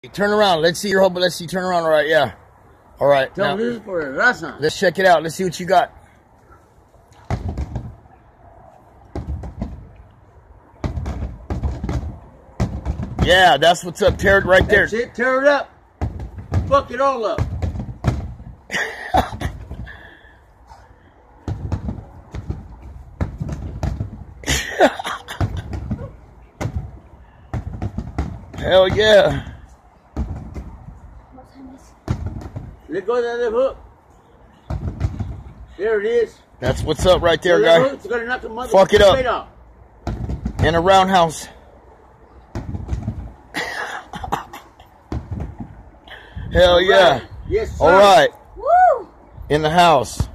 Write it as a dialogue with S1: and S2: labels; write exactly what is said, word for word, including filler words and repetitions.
S1: Turn around. Let's see your whole, but let's see. Turn around. All right, yeah. All right. Now,
S2: This is for the raza.
S1: let's check it out. Let's see what you got. Yeah, that's what's up. Tear it right there.
S2: That's it. Tear it up. Fuck it all up.
S1: Hell yeah.
S2: Let go of that other hook. There it is.
S1: That's what's up right there,
S2: So
S1: guy.
S2: hook's gonna knock the mother
S1: Fuck it up.
S2: straight off.
S1: In a roundhouse. Hell yeah.
S2: Yes, sir.
S1: All right.
S3: Woo!
S1: In the house.